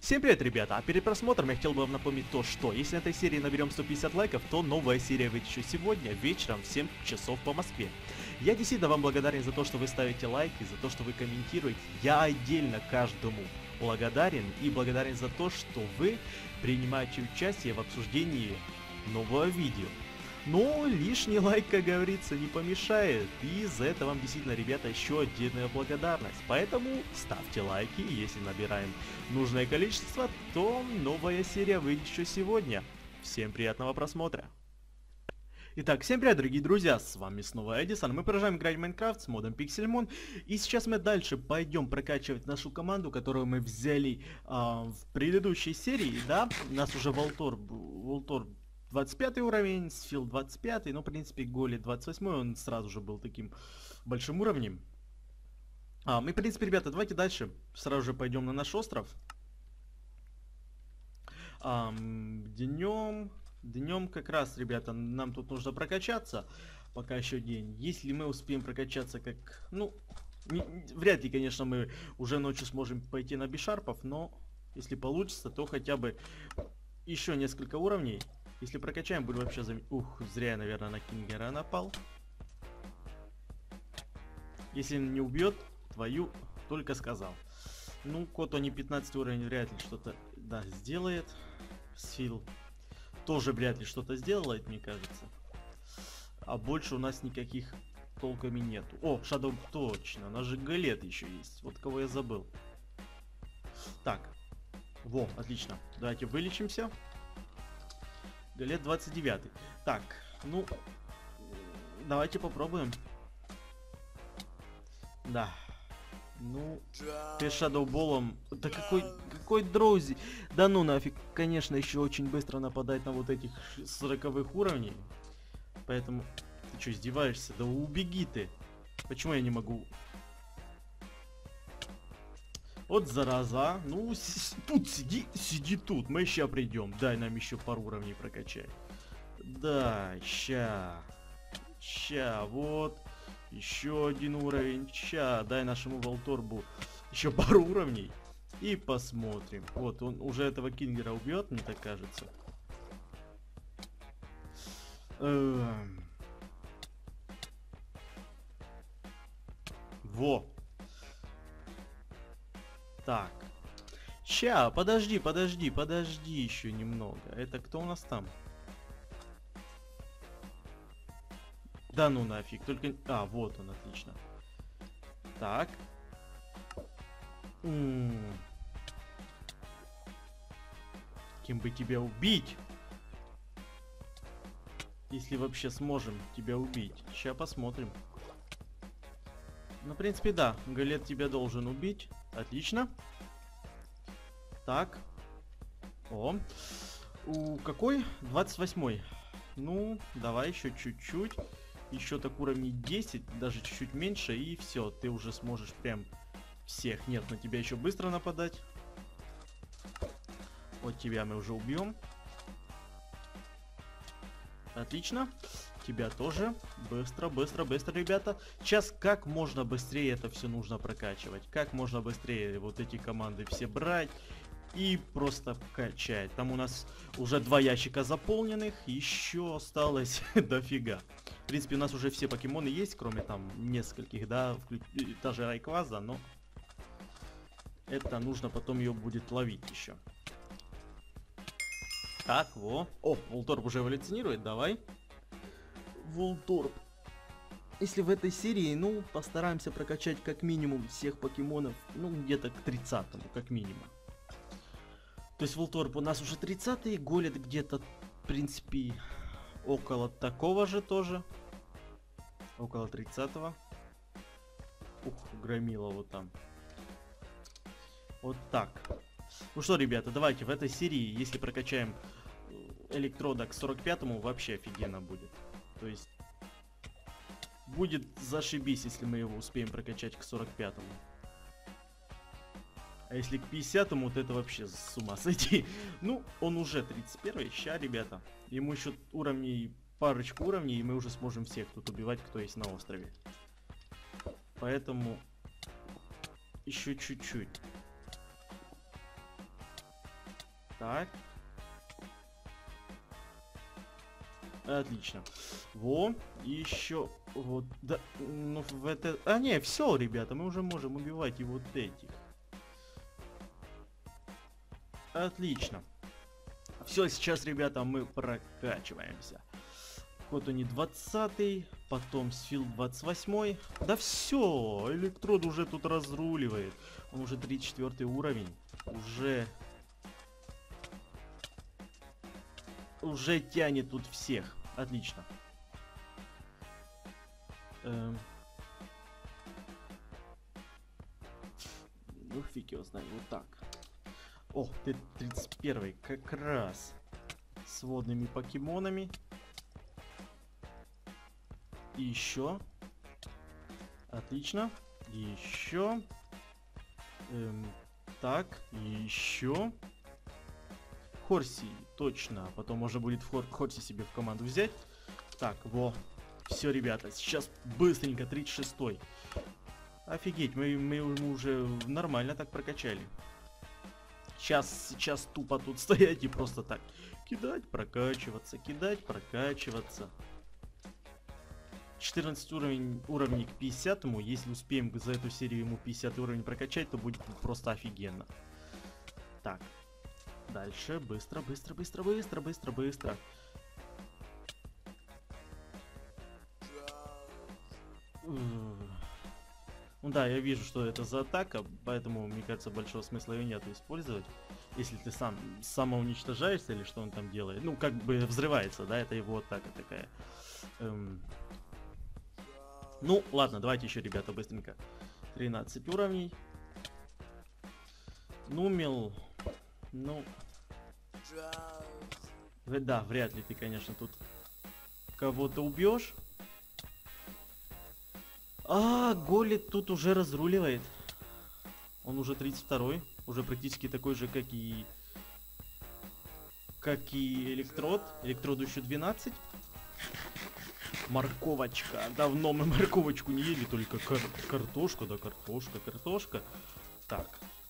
Всем привет, ребята! А перед просмотром я хотел бы вам напомнить то, что если на этой серии наберем 150 лайков, то новая серия выйдет еще сегодня, вечером в 7 часов по Москве. Я действительно вам благодарен за то, что вы ставите лайки, за то, что вы комментируете. Я отдельно каждому благодарен и благодарен за то, что вы принимаете участие в обсуждении нового видео. Но лишний лайк, как говорится, не помешает, и за это вам действительно, ребята, еще отдельная благодарность. Поэтому ставьте лайки, и если набираем нужное количество, то новая серия выйдет еще сегодня. Всем приятного просмотра. Итак, всем привет, дорогие друзья, с вами снова Эдисон, мы продолжаем играть в Майнкрафт с модом Pixelmon, и сейчас мы дальше пойдем прокачивать нашу команду, которую мы взяли в предыдущей серии, да, у нас уже Волтор 25 уровень, Сфил 25, но в принципе Голи 28, он сразу же был таким большим уровнем. Мы, в принципе, ребята, давайте дальше сразу же пойдем на наш остров. Днем как раз, ребята, нам тут нужно прокачаться, пока еще день. Если мы успеем прокачаться как, ну, вряд ли, конечно, мы уже ночью сможем пойти на бишарпов, но если получится, то хотя бы еще несколько уровней. Если прокачаем, будет вообще Ух, зря я, наверное, на Кингера напал. Если не убьет, твою только сказал. Ну, кот, они 15 уровень, вряд ли что-то, да, сделает. Сфил тоже вряд ли что-то сделает, мне кажется. А больше у нас никаких толками нету. О, Shadow, точно, у нас же Галет еще есть. Вот кого я забыл. Так, во, отлично. Давайте вылечимся. Галет 29. Так, ну, давайте попробуем. Да. Ну, ты Шадоуболом. Да какой дроузи. Да ну нафиг, конечно, еще очень быстро нападать на вот этих 40-х уровней. Поэтому, ты что, издеваешься? Да убеги ты. Почему я не могу? Вот зараза. Ну, тут сиди тут. Мы еще придем. Дай нам еще пару уровней прокачать. Да, ща, вот. Еще один уровень. Дай нашему Волторбу еще пару уровней. И посмотрим. Вот, он уже этого Кингера убьет, мне так кажется. Во. Так. Подожди еще немного. Это кто у нас там? Да ну нафиг, только... вот он, отлично. Так. Кем бы тебя убить? Если вообще сможем тебя убить. Сейчас посмотрим. Ну, в принципе, да. Галет тебя должен убить. Отлично. Так. О. Какой? 28-й. Ну, давай еще чуть-чуть. Еще так уровней 10, даже чуть-чуть меньше, и все, ты уже сможешь прям всех. Нет, на тебя еще быстро нападать. Вот тебя мы уже убьем. Отлично. Тебя тоже. Быстро, ребята. Сейчас как можно быстрее это все нужно прокачивать. Как можно быстрее вот эти команды все брать. И просто качать. Там у нас уже 2 ящика заполненных. Еще осталось дофига. В принципе, у нас уже все покемоны есть, кроме там нескольких, да, даже Райкваза, но это нужно потом ее будет ловить еще. Так, во. О, Волторб уже эволюционирует, давай. Волторб. Если в этой серии, ну, постараемся прокачать как минимум всех покемонов, ну, где-то к 30-му, как минимум. То есть Волторб у нас уже 30-й, Голет где-то, в принципе, около такого же тоже. Около 30-го. Ух, громила вот там. Вот так. Ну что, ребята, давайте в этой серии, если прокачаем Электрода к 45-му, вообще офигенно будет. То есть, будет зашибись, если мы его успеем прокачать к 45-му. А если к 50-му, то это вообще с ума сойти. Ну, он уже 31-й. Ща, ребята. Ему еще уровней, парочку уровней, и мы уже сможем всех тут убивать, кто есть на острове. Поэтому еще чуть-чуть. Так. Отлично. Во, и еще вот, да, ну в это... А, не, все, ребята, мы уже можем убивать и вот этих. Отлично. Все, сейчас, ребята, мы прокачиваемся. Вот они 20-й, потом Сфил 28-й. Да все, Электрод уже тут разруливает. Он уже 34 уровень. Уже тянет тут всех. Отлично. Ну фиг его знает, вот так. О, ты 31-й, как раз. С водными покемонами. И еще. Отлично. Еще. Так, еще. Хорси, точно. Потом можно будет Хорси себе в команду взять. Так, во. Все, ребята, сейчас быстренько 36-й. Офигеть, мы ему уже нормально так прокачали. Сейчас тупо тут стоять и просто так кидать, прокачиваться, кидать, прокачиваться. 14 уровней к 50-му. Если успеем за эту серию ему 50 уровень прокачать, то будет просто офигенно. Так. Дальше. Быстро, быстро, быстро, быстро, быстро, быстро. Ну да, я вижу, что это за атака, поэтому, мне кажется, большого смысла ее нет использовать. Если ты сам самоуничтожаешься или что он там делает. Ну, как бы взрывается, да, это его атака такая. Ну, ладно, давайте еще, ребята, быстренько. 13 уровней. Нумел. Ну. Да, вряд ли ты, конечно, тут кого-то убьешь. А, Голет тут уже разруливает. Он уже 32-й. Уже практически такой же, как и Электрод. Электроду еще 12. Морковочка. Давно мы морковочку не ели, только картошка, да, картошка. Так.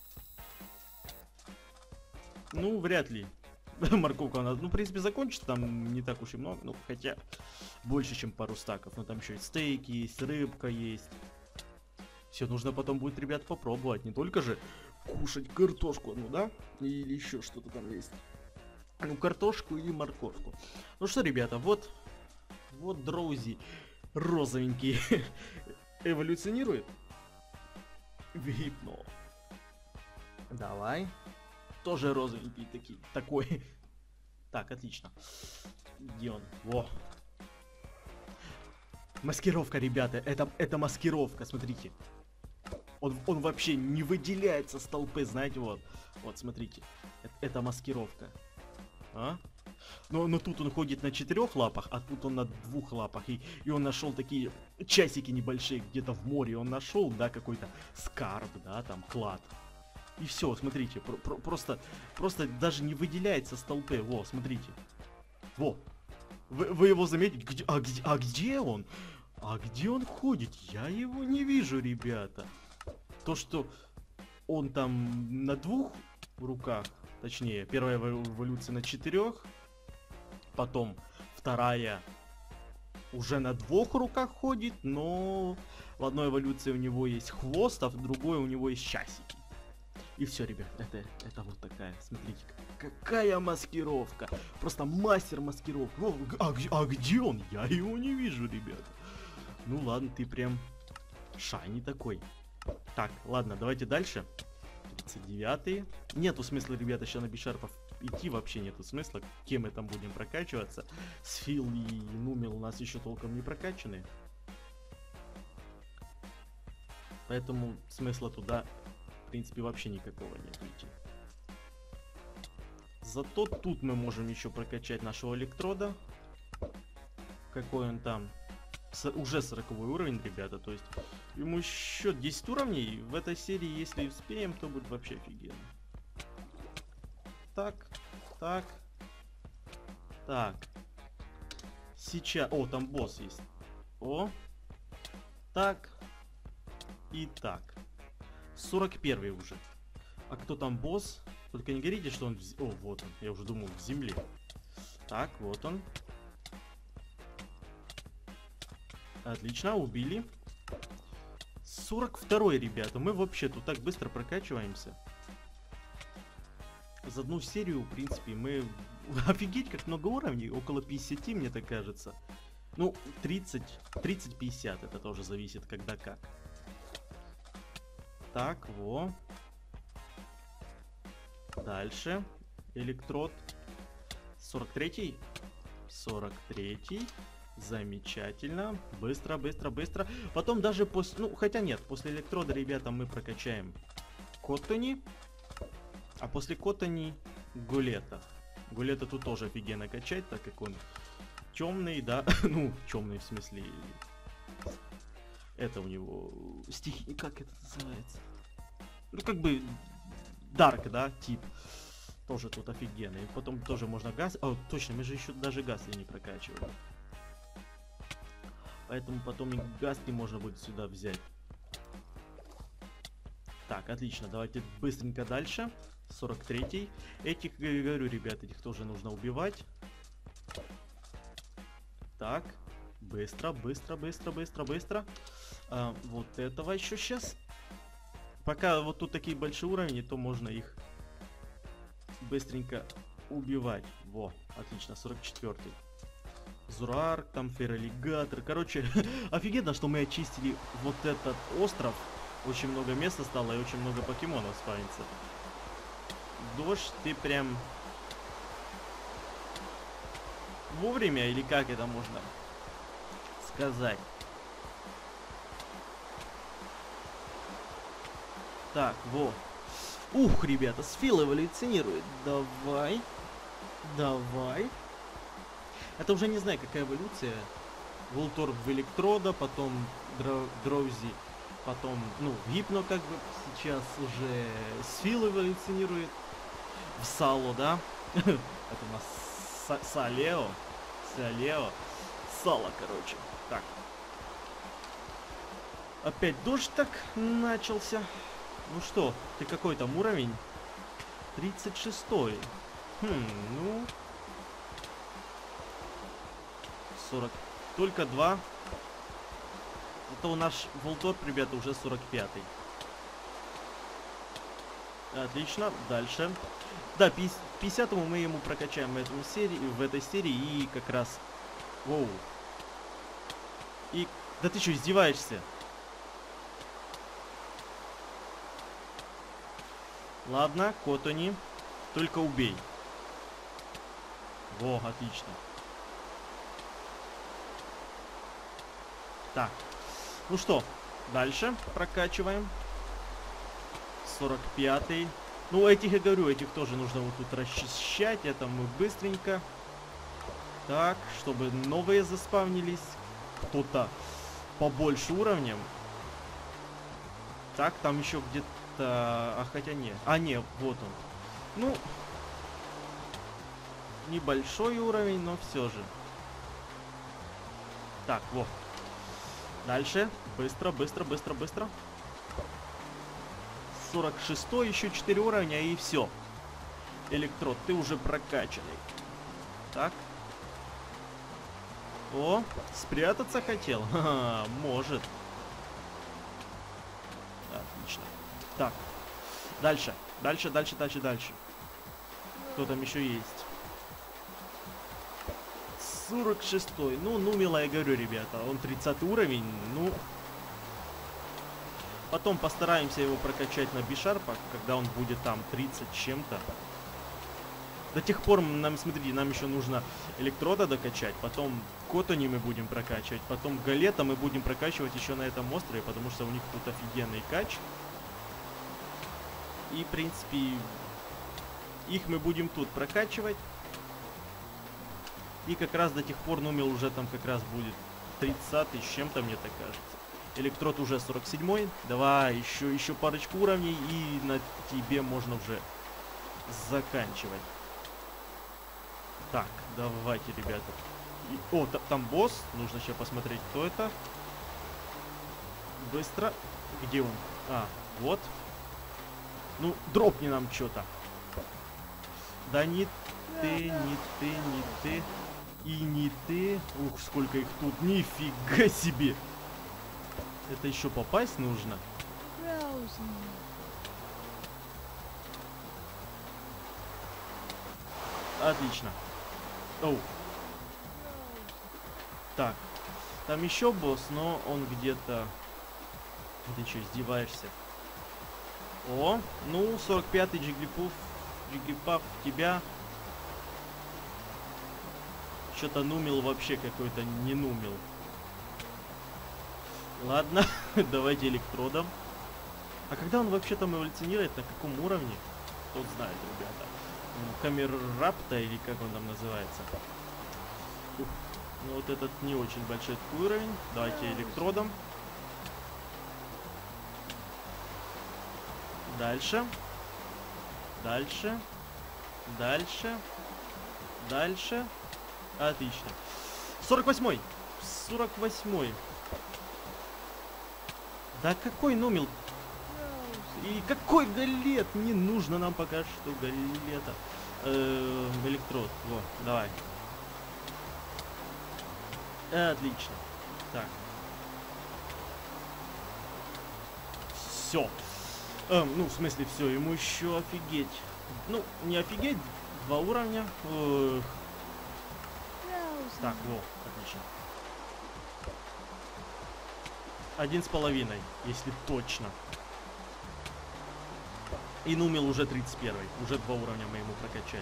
Ну, вряд ли. Морковка у нас, ну, в принципе, закончится. Там не так уж и много. Ну, хотя больше, чем пару стаков. Но там еще и стейки есть, рыбка есть. Все, нужно потом будет, ребят, попробовать. Не только же кушать картошку, ну да? Или еще что-то там есть. Ну, картошку или морковку. Ну что, ребята, вот Дроузи розовенький эволюционирует. Випно. Давай. Тоже розовенький такой. Так, отлично. Где он? Во. Маскировка, ребята. Это маскировка, смотрите. Он вообще не выделяется с толпы, знаете, вот. Вот, смотрите. Это маскировка. А? Но тут он ходит на 4 лапах, а тут он на 2 лапах. И он нашел такие часики небольшие где-то в море. Он нашел, да, какой-то скарб, да, там, клад. И все, смотрите, просто даже не выделяется с толпы. Во, смотрите. Во. Вы его заметите? А где он? А где он ходит? Я его не вижу, ребята. То, что он там на 2 руках, точнее, первая эволюция на 4, потом вторая уже на 2 руках ходит, но в одной эволюции у него есть хвост, а в другой у него есть часики. И все, ребят, это вот такая, смотрите, какая маскировка. Просто мастер маскировки. А где он? Я его не вижу, ребята. Ну ладно, ты прям шайни такой. Так, ладно, давайте дальше. 39-й. Нету смысла, ребята, сейчас на бишарпов идти, вообще нету смысла. Кем мы там будем прокачиваться? Сфил и Нумел у нас еще толком не прокачаны. Поэтому смысла туда, в принципе, вообще никакого нет идти. Зато тут мы можем еще прокачать нашего Электрода. Какой он там? Уже 40 уровень, ребята. То есть ему еще 10 уровней. В этой серии, если успеем, то будет вообще офигенно. Так. Сейчас... О, там босс есть. О. Так. И так. 41 уже. А кто там босс? Только не говорите, что он... О, вот он. Я уже думал, в земле. Так, вот он. Отлично, убили. 42-й, ребята. Мы вообще тут так быстро прокачиваемся. За одну серию, в принципе, мы... Офигеть, как много уровней. Около 50, мне так кажется. Ну, 30-50. Это тоже зависит, когда как. Так, во. Дальше. Электрод. 43-й. 43-й. Замечательно. Быстро, быстро, быстро. Потом даже после... Ну, хотя нет. После электрода, ребята, мы прокачаем Коттони. А после Коттони Гулета. Гулета тут тоже офигенно качать, так как он темный, да? Ну, темный в смысле... Это у него... Стихи... Как это называется? Ну, как бы... Дарк, да? Тип. Тоже тут офигенный. Потом тоже можно газ... О, точно, мы же еще даже газ не прокачивали. Поэтому потом и газ не можно будет сюда взять. Так, отлично. Давайте быстренько дальше. 43-й. Этих, говорю, ребят, этих тоже нужно убивать. Так. Быстро, быстро, быстро, быстро, быстро. Вот этого еще сейчас. Пока вот тут такие большие уровни, то можно их быстренько убивать. Во, отлично, 44-й. Зурарк, там фераллигатор. Короче, офигенно, что мы очистили вот этот остров. Очень много места стало и очень много покемонов спавнится. Дождь, ты прям вовремя, или как это можно сказать? Так, во. Ух, ребята, Сфил эволюционирует. Давай. Давай. Это уже не знаю, какая эволюция. Волторб в электрода, потом Дроузи, потом, ну, Гипно как бы сейчас уже Сфил эволюционирует. В Сало, да? Это у нас Салео. Салео. Сало, короче. Так. Опять дождь так начался. Ну что, ты какой там уровень? 36-й. Ну... 40. Только 2. Это у наш Волторб, ребята, уже 45-й. Отлично, дальше. Да, 50-му мы ему прокачаем в этой серии и как раз... Воу. И... Да ты что, издеваешься? Ладно, Коттони. Только убей. Во, отлично. Так. Ну что, дальше прокачиваем. 45-й. Ну, этих я говорю, этих тоже нужно вот тут расчищать. Это мы быстренько. Так, чтобы новые заспавнились. Кто-то побольше уровнем. Так, там еще где-то... А, хотя нет. А, нет, вот он. Ну, небольшой уровень, но все же. Так, вот. Дальше. Быстро, быстро, быстро, быстро. 46-й, еще 4 уровня и все. Электрод, ты уже прокачанный. Так. О, спрятаться хотел? Ха-ха, может. Отлично. Так. Дальше. Дальше, дальше, дальше, дальше. Кто там еще есть? 46-й. Ну, мило, я говорю, ребята. Он 30 уровень. Ну... Потом постараемся его прокачать на Бишарпа, когда он будет там 30 чем-то. До тех пор нам, смотрите, нам еще нужно электрода докачать, потом Коттони мы будем прокачивать, потом Галета мы будем прокачивать еще на этом острове, потому что у них тут офигенный кач. И, в принципе, их мы будем тут прокачивать. И как раз до тех пор Нумил уже там как раз будет 30 с чем-то, мне так кажется. Электрод уже 47-й. Давай, еще парочку уровней, и на тебе можно уже заканчивать. Так, давайте, ребята. О, там босс. Нужно сейчас посмотреть, кто это. Быстро. Где он? А, вот. Ну, дропни нам что-то. Да не ты, не ты, не ты. И не ты. Ух, сколько их тут. Нифига себе. Это еще попасть нужно. Отлично. Оу. Так. Там еще босс, но он где-то... Ты что, издеваешься? О, ну, 45-й Джиглипаф тебя. Что-то нумил вообще какой-то, не нумил. Ладно, давайте электродом. А когда он вообще там эволюционирует, на каком уровне? Кто знает, ребята. Камеррапта или как он там называется. Ух. Ну вот этот не очень большой уровень. Давайте электродом. Дальше. Дальше. Дальше. Дальше. Отлично. 48-й. 48-й. Да какой нумил? И какой галет? Не нужно нам пока что галета. Электрод. Во, давай. Отлично. Так. Все. Ну, в смысле, все. Ему еще офигеть. Ну, не офигеть. 2 уровня. Так, во, отлично. 1,5, если точно. И нумил уже 31-й. Уже 2 уровня мы ему прокачали.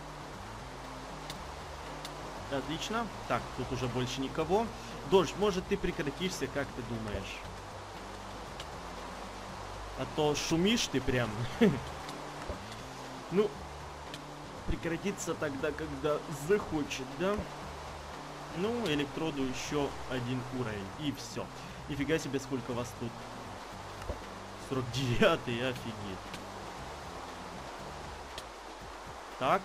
Отлично. Так, тут уже больше никого. Дождь, может ты прекратишься, как ты думаешь? А то шумишь ты прям. Ну, прекратится тогда, когда захочет, да? Ну, электроду еще 1 уровень. И все. Нифига себе, сколько вас тут. 49-й, офигеть. Так.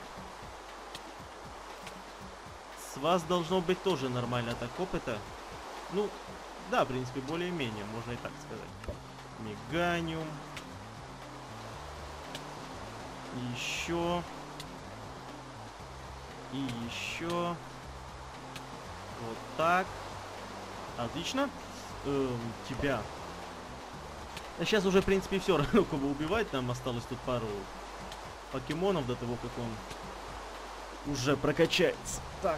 С вас должно быть тоже нормально так опыта. Ну, да, в принципе, более-менее, можно и так сказать. Меганиум. Еще. И еще. Вот так. Отлично. Тебя. А сейчас уже, в принципе, все равно кого убивать. Нам осталось тут пару покемонов до того, как он уже прокачается. Так.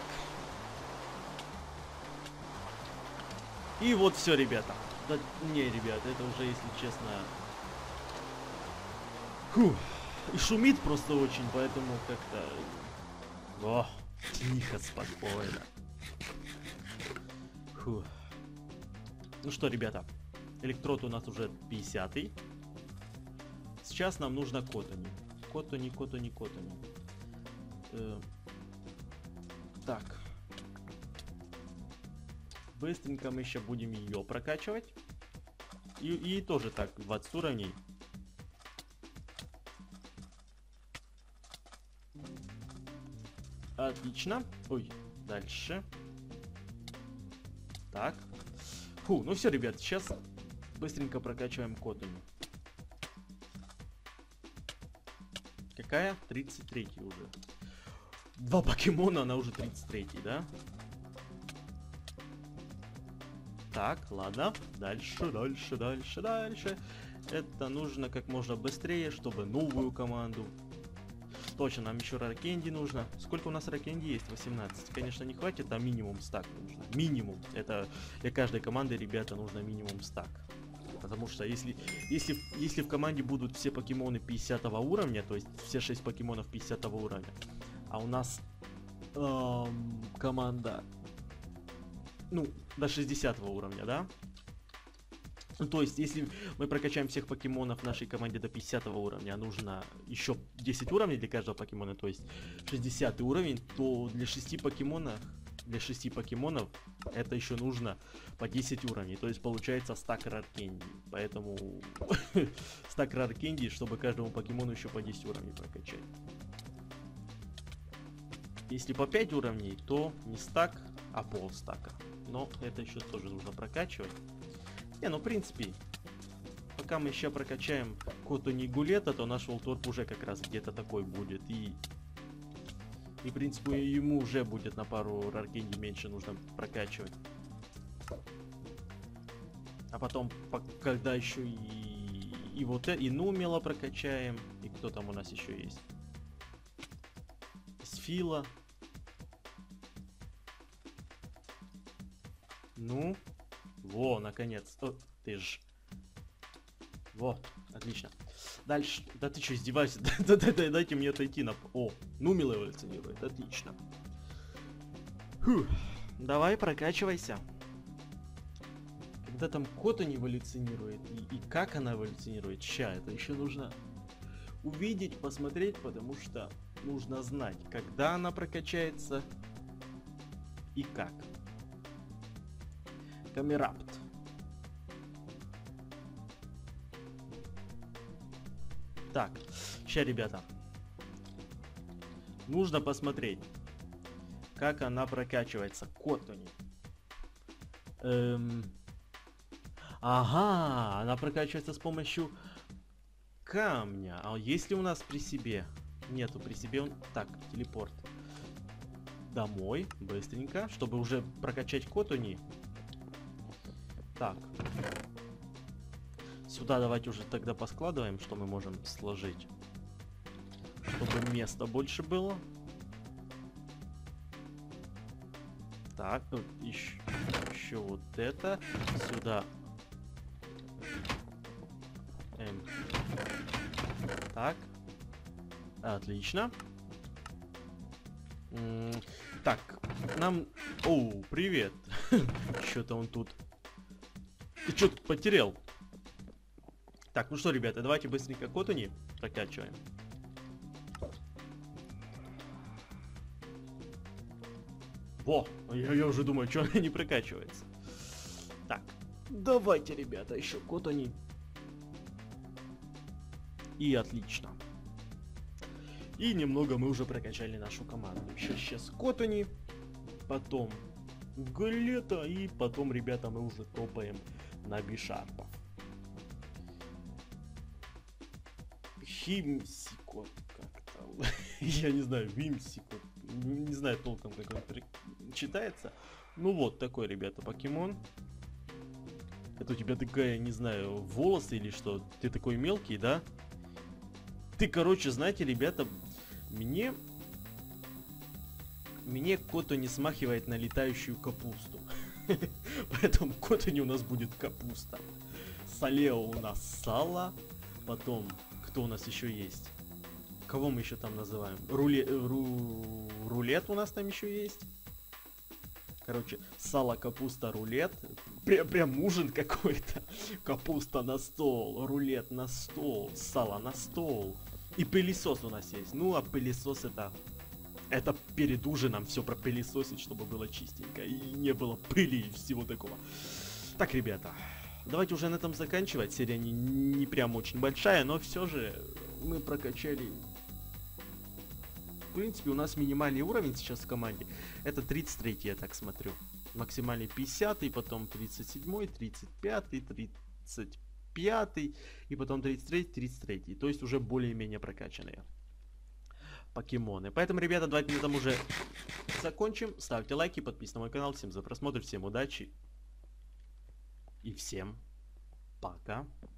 И вот все, ребята. Да, не, ребята, это уже, если честно... Фух. И шумит просто очень, поэтому как-то... О, тихо, спокойно. Фух. Ну что, ребята, электрод у нас уже 50-й. Сейчас нам нужно Котани. Котани. Так. Быстренько мы еще будем ее прокачивать. И тоже так, 20 уровней. Отлично. Ой, дальше. Так. Фу, ну все, ребят, сейчас быстренько прокачиваем Котани. Какая? 33-й уже. 2 покемона, она уже 33-й, да? Так, ладно. Дальше. Это нужно как можно быстрее, чтобы новую команду. Точно, нам еще Раркенди нужно. Сколько у нас Раркенди есть? 18. Конечно, не хватит, а минимум стак нужно. Минимум. Это для каждой команды, ребята, нужно минимум стак. Потому что если в команде будут все покемоны 50 уровня, то есть все 6 покемонов 50 уровня, а у нас команда, ну, до 60 уровня, да? Ну, то есть, если мы прокачаем всех покемонов в нашей команде до 50 уровня, а нужно еще 10 уровней для каждого покемона, то есть 60 уровень, то для 6 покемонов это еще нужно по 10 уровней. То есть получается стак Раркенди. Поэтому стак Раркенди, чтобы каждому покемону еще по 10 уровней прокачать. Если по 5 уровней, то не стак, а полстака. Но это еще тоже нужно прокачивать. Не, ну в принципе, пока мы еще прокачаем Котани Гулета, то наш Волторп уже как раз где-то такой будет. И И, в принципе, ему уже будет на пару раркенди меньше нужно прокачивать. А потом, когда еще и вот и Нумела прокачаем. И кто там у нас еще есть? Сфила. Ну. Во, наконец. О, ты ж. Во, отлично. Дальше. Да ты что, издеваешься? Дайте мне отойти на... О, Нумела эволюционирует. Отлично. Фух. Давай, прокачивайся. Когда там Коттони эволюционирует и как она эволюционирует, ща, это еще нужно увидеть, посмотреть, потому что нужно знать, когда она прокачается и как. Камерапт. Так, ща, ребята. Нужно посмотреть, как она прокачивается. Коттони. Ага, она прокачивается с помощью камня. А есть ли у нас при себе? Нету при себе. Так, телепорт. Домой, быстренько, чтобы уже прокачать Коттони. Так. Сюда давайте уже тогда поскладываем, что мы можем сложить. Чтобы места больше было. Так, еще вот это. Сюда. Так. Отлично. Так, нам... Оу, привет. Что-то он тут... Ты что тут потерял? Так, ну что, ребята, давайте быстренько Коттони прокачиваем. Во, я уже думаю, что она не прокачивается. Так, давайте, ребята, еще Коттони. И отлично. И немного мы уже прокачали нашу команду. Сейчас Коттони, потом Галета, и потом, ребята, мы уже топаем на Бишарпов. Химсикот как-то. Я не знаю, Вимсикот. Не знаю толком, как он читается. Ну вот такой, ребята, покемон. Это у тебя такая, не знаю, волосы или что? Ты такой мелкий, да? Ты, короче, знаете, ребята, мне Коттони смахивает на летающую капусту. Поэтому Коттони у нас будет капуста. Салео у нас сало. Потом, кто у нас еще есть? Кого мы еще там называем? Рулет у нас там еще есть. Короче, сало, капуста, рулет. Прям ужин какой-то. Капуста на стол, рулет на стол, сало на стол. И пылесос у нас есть. Ну, а пылесос это перед ужином все пропылесосить, чтобы было чистенько. И не было пыли и всего такого. Так, ребята, давайте уже на этом заканчивать. Серия не прям очень большая, но все же мы прокачали... В принципе, у нас минимальный уровень сейчас в команде. Это 33, я так смотрю. Максимальный 50, потом 37, 35, 35, и потом 33, 33. То есть уже более-менее прокачанные покемоны. Поэтому, ребята, давайте на этом уже закончим. Ставьте лайки, подписывайтесь на мой канал. Всем за просмотр, всем удачи. И всем пока.